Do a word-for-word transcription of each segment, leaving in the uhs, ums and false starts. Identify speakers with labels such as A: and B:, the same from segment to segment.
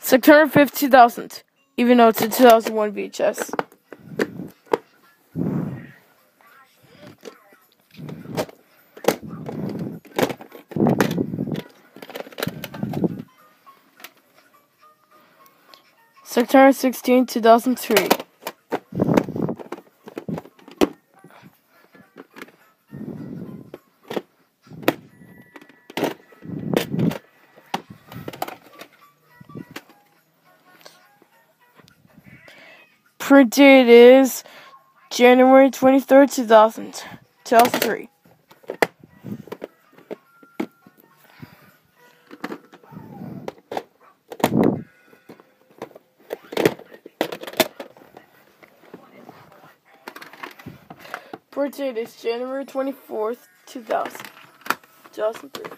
A: September fifth, two thousand. Even though it's a two thousand one V H S. September sixteenth, two thousand three. Print date is January twenty-third, two thousand. two thousand three. Print date is January twenty-fourth, two thousand. two thousand three.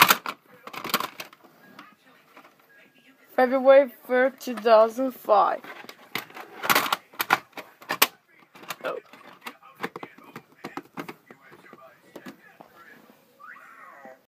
A: February first, two thousand five.